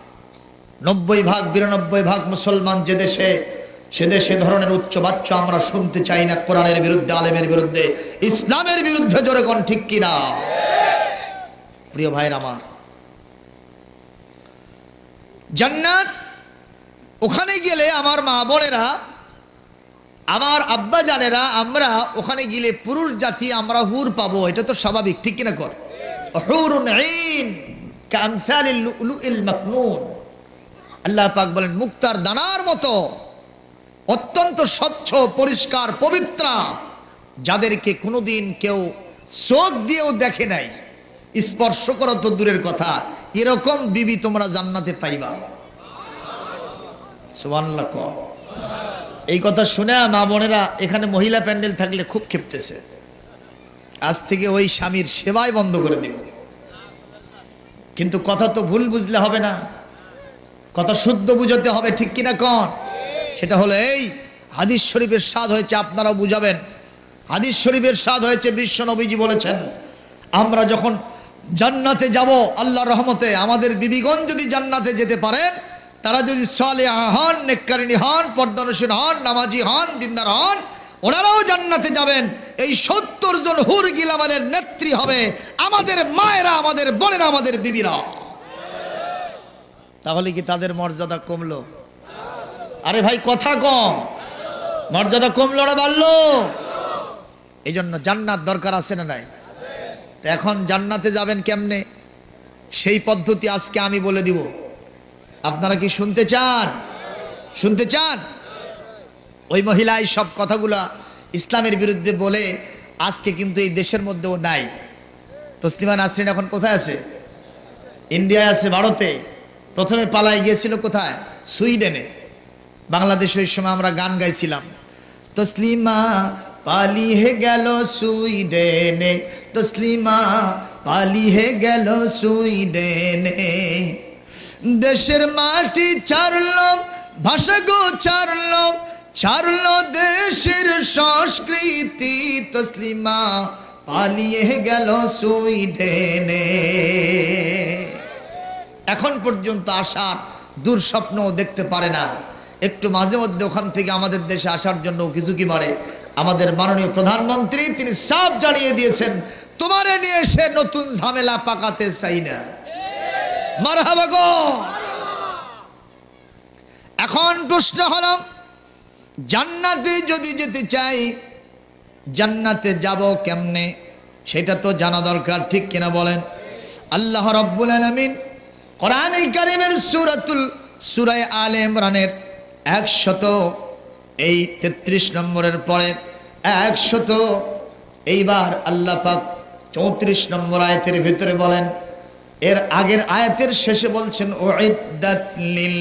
90-92% মুসলমান যে দেশে, সে দেশে ধরনের উচ্চবাচ্য আমরা শুনতে চাই না। কোরআনের বিরুদ্ধে, আলেমের বিরুদ্ধে, ইসলামের বিরুদ্ধে। জোরে কোন ঠিক কিনা? প্রিয় ভাইরা আমার, জান্নাত ওখানে গেলে আমার মা বোনেরা, আমার আব্বা জানেরা, আমরা ওখানে গেলে পুরুষ জাতি আমরা হুর পাবো, এটা তো স্বাভাবিক, ঠিক কিনা? কর হুরুন আইন কামসালিল লুলুইল মাকনুন। আল্লাহ পাক বলেন, মুক্তার দানার মতো অত্যন্ত স্বচ্ছ, পরিষ্কার, পবিত্র, যাদেরকে কোনোদিন কেউ চোখ দিয়েও দেখে নাই, স্পর্শ করো তো দূরের কথা, এরকম বিবি তোমরা জান্নাতে পাইবা। সুবহানাল্লাহ। এই কথা শুনে মা বোনেরা এখানে মহিলা প্যান্ডেল থাকলে খুব ক্ষেপতেছে। আজ থেকে ওই স্বামীর সেবাই বন্ধ করে দিব। কিন্তু কথা তো ভুল বুঝলে হবে না, কথা শুদ্ধ বুঝতে হবে, ঠিক কিনা কন? সেটা হলো এই হাদিস শরীফের স্বাদ হয়েছে, আপনারাও বুঝাবেন। হাদিস শরীফের স্বাদ হয়েছে, বিশ্ব নবীজি বলেছেন আমরা যখন জান্নাতে যাব আল্লাহর রহমতে, আমাদের বিবিগণ যদি জান্নাতে যেতে পারেন, তারা যদি সালেহা হন, নেককারিনী হন, পর্দানশীল হন, নামাজি হন, দিনদার হন, ওনারাও জান্নাতে যাবেন। এই 70 জন হুর গিলামানের নেত্রী হবে আমাদের মায়েরা, আমাদের বোনেরা, আমাদের বিবিরা। তাহলে কি তাদের মর্যাদা কমলো? আরে ভাই কথা কম, মর্যাদা কমলো না বাড়লো? এই জন্য জান্নাত দরকার আছে না নাই? তো এখন জান্নাতে যাবেন কেমনে, সেই পদ্ধতি আজকে আমি বলে দিব। আপনারা কি শুনতে চান? শুনতে চান? ওই মহিলা এই সব কথাগুলা ইসলামের বিরুদ্ধে বলে আজকে কিন্তু এই দেশের মধ্যেও নাই। তসলিমা নাসরিন এখন কোথায় আছে? ইন্ডিয়ায় আছে, ভারতে। প্রথমে পালাই গিয়েছিল কোথায়? সুইডেনে। বাংলাদেশে ওই সময় আমরা গান গাইছিলাম, তসলিমা পালিয়ে গেল সুইডেনে, তসলিমা পালিয়ে গেল সুইডেনে, দেশের মাটি ছাড়লো, ভাষা গো ছাড়লো, ছাড়লো দেশের সংস্কৃতি, তসলিমা পালিয়ে গেল সুইডেনে। এখন পর্যন্ত আসার দুঃস্বপ্ন দেখতে পারে না, একটু মাঝে মধ্যে ওখান থেকে আমাদের দেশে আসার জন্য উকিঝুঁকি মারে। আমাদের মাননীয় প্রধানমন্ত্রী তিনি সাফ জানিয়ে দিয়েছেন, তোমারে নিয়ে এসে নতুন ঝামেলা পাকাতে চাই না। মারহাবা গো। এখন প্রশ্ন হলো, জান্নাতে যদি যেতে চাই, জান্নাতে যাব কেমনে সেটা তো জানা দরকার, ঠিক কিনা বলেন? আল্লাহ রাব্বুল আলামিন কোরআনে কারীমের সূরা আলে ইমরানের 133 নম্বরের পরে 100 এইবার আল্লাহ পাক 34 নম্বর আয়াতের ভিতরে বলেন, এর আগের আয়াতের শেষে বলছেন উইদ্দাত লিল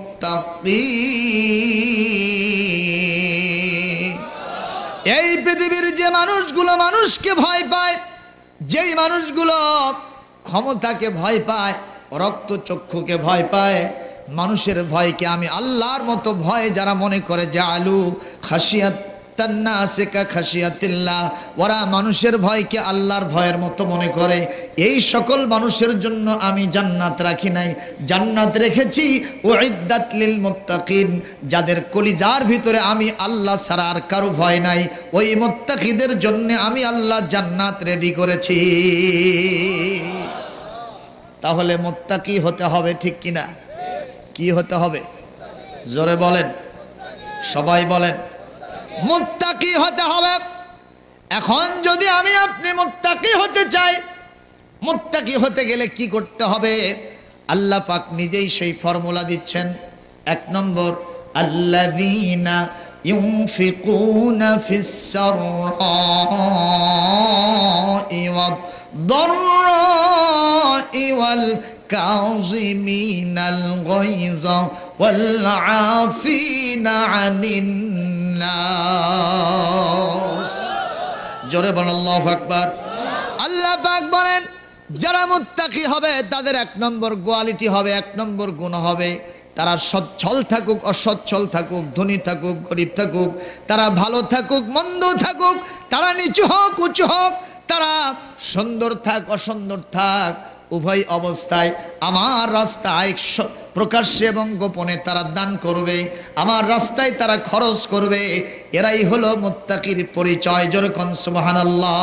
মুত্তাকিন। এই পৃথিবীর যে মানুষগুলো মানুষকে ভয় পায়, যেই মানুষগুলো ক্ষমতাকে ভয় পায়, রক্তচক্ষুকে ভয় পায়, মানুষের ভয়কে আমি আল্লাহর মতো ভয় যারা মনে করে, জাআলু খাশিয়াতান নাসি কা খাশিয়াতিল্লাহ, ওরা মানুষের ভয়কে আল্লাহর ভয়ের মতো মনে করে, এই সকল মানুষের জন্য আমি জান্নাত রাখি নাই, জান্নাত রেখেছি উইদ্দাত লিল মুত্তাকিন, যাদের কলিজার ভিতরে আমি আল্লাহ ছাড়া আর কারো ভয় নাই, ওই মুত্তাকিদের জন্য আমি আল্লাহ জান্নাত রেডি করেছি। তাহলে মুত্তাকি হতে হবে, ঠিক কিনা? কি হতে হবে? জোরে বলেন, সবাই বলেন, মুত্তাকি হতে হবে। এখন যদি আমি আপনি মুত্তাকি হতে চাই, মুত্তাকি হতে গেলে কি করতে হবে? আল্লাহ পাক নিজেই সেই ফর্মুলা দিচ্ছেন। 1 নম্বর, আল্লাযীনা ইউনফিকুনা ফিস সাররাই ওয়াদ দাররাই ওয়াল কাযিমিনাল গায়যা ওয়াল আফিনা আনিন নাস। জোরে বলেন আল্লাহু আকবার। আল্লাহ পাক বলেন, যারা মুত্তাকি হবে তাদের 1 নম্বর কোয়ালিটি হবে, 1 নম্বর গুণ হবে, তারা সচ্ছল থাকুক অসচ্ছল থাকুক, ধনী থাকুক গরিব থাকুক, তারা ভালো থাকুক মন্দ থাকুক, তারা নিচু হোক উঁচু হোক, তারা সুন্দর থাক অসুন্দর থাক, উভয় অবস্থায় আমার রাস্তায় প্রকাশ্যে এবং গোপনে তারা দান করবে, আমার রাস্তায় তারা খরচ করবে। এরাই হলো মুত্তাকির পরিচয়। জোরে কোন সুবহানাল্লাহ।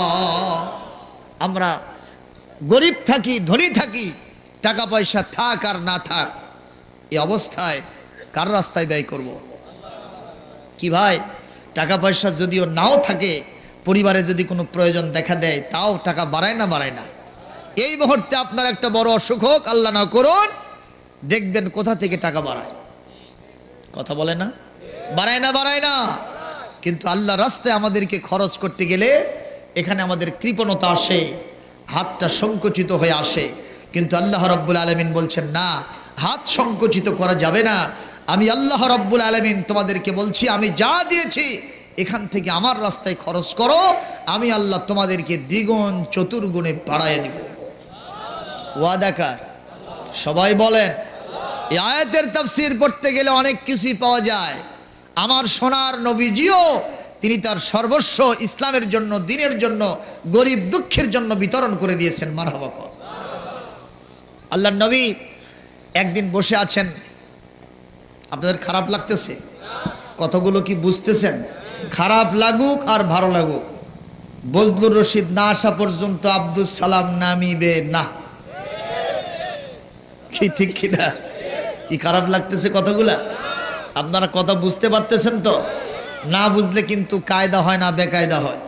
আমরা গরিব থাকি ধনী থাকি, টাকা পয়সা থাক আর না থাক, এই অবস্থায় কার রাস্তায় ব্যয় করব? কি ভাই, টাকা পয়সা যদিও নাও থাকে, পরিবারে যদি কোনো প্রয়োজন দেখা দেয়, তাও টাকা বাড়ায় না? বাড়ায় না। এই মুহূর্তে আপনার একটা বড় অসুখ হোক, আল্লাহ না করুন, দেখবেন কোথা থেকে টাকা বাড়ায়। কথা বলে না? বাড়ায় না বাড়ায় না। কিন্তু আল্লাহ রাস্তায় আমাদেরকে খরচ করতে গেলে এখানে আমাদের কৃপণতা আসে, হাতটা সংকুচিত হয়ে আসে। কিন্তু আল্লাহ রাব্বুল আলামিন বলছেন না, হাত সংকুচিত করা যাবে না। আমি আল্লাহ রাব্বুল আলামিন তোমাদেরকে বলছি, আমি যা দিয়েছি এখান থেকে আমার রাস্তায় খরচ করো, আমি আল্লাহ তোমাদেরকে দ্বিগুণ চতুর্গুণে বাড়ায় দিব। ওয়াদাকার সবাই বলেন। এই আয়াতের তাফসীর পড়তে গেলে অনেক কিছুই পাওয়া যায়। আমার সোনার নবীজিও তিনি তার সর্বস্ব ইসলামের জন্য, দ্বীনের জন্য, গরিব দুঃখের জন্য বিতরণ করে দিয়েছেন। মারহাবা কর। আল্লাহর নবী একদিন বসে আছেন, আপনাদের খারাপ লাগতেছে? কতগুলো কি বুঝতেছেন? খারাপ লাগুক আর ভালো লাগুক, বজলুর রশিদ না আসা পর্যন্ত আব্দুল সালাম নামিবে না। কি ঠিক কিনা? কি খারাপ লাগতেছে কথাগুলা? আপনারা কথা বুঝতে পারতেছেন তো? না বুঝলে কিন্তু কায়দা হয় না, বেকায়দা হয়।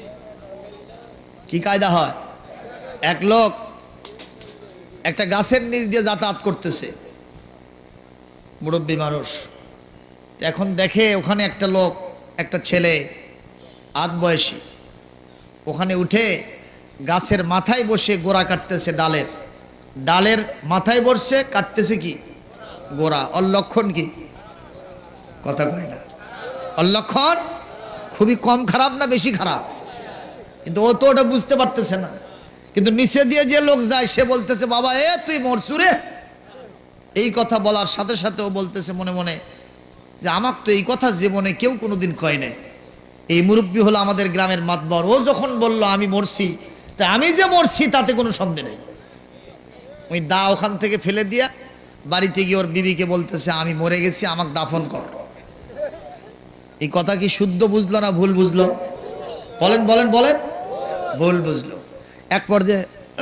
কি কায়দা হয়? এক লোক একটা গাছের নিচ দিয়ে যাতায়াত করতেছে, মুরব্বী মানুষ। এখন দেখে ওখানে একটা লোক, একটা ছেলে আধ বয়সী, ওখানে উঠে গাছের মাথায় বসে গোড়া কাটতেছে। ডালের মাথায় বসে কাটতেছে কি? গোড়া। অলক্ষণ কি? কথা কয় না। অলক্ষণ খুবই কম খারাপ না বেশি খারাপ? কিন্তু ও তো ওটা বুঝতে পারতেছে না। কিন্তু নিচে দিয়ে যে লোক যায় সে বলতেছে, বাবা তুই মরছুরে। এই কথা বলার সাথে সাথে ও বলতেছে মনে মনে যে আমাকে তো এই কথা জীবনে কেউ কোনোদিন কয় নাই। এই মুরব্বী হলো আমাদের গ্রামের মাতবর, ও যখন বলল আমি মরছি, তা আমি যে মরছি তাতে কোনো সন্দেহ নেই। ওই দা ওখান থেকে ফেলে দিয়া বাড়িতে গিয়ে ওর বিবিকে বলতেছে, আমি মরে গেছি, আমাকে দাফন কর। এই কথা কি শুদ্ধ বুঝলো না ভুল বুঝলো? বলেন বলেন বলেন। ভুল বুঝলো। এক পর্যায়ে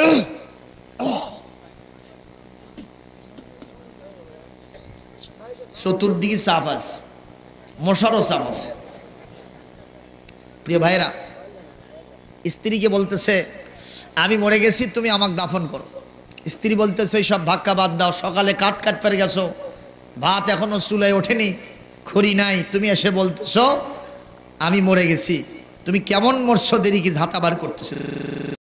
চতুর্দিকে চাপ আছে, মশারও চাপ আছে। প্রিয় ভাইরা, স্ত্রীকে বলতেছে আমি মরে গেছি, তুমি আমাকে দাফন করো। স্ত্রী বলতেছে ওই সব ভাক্কা বাদ দাও, সকালে কাট পেরে গেছো, ভাত এখনো চুলায় ওঠেনি, খড়ি নাই, তুমি এসে বলতেছ আমি মরে গেছি। তুমি কেমন মরছো, দেরি কি ঝাঁতা বার করতেছে?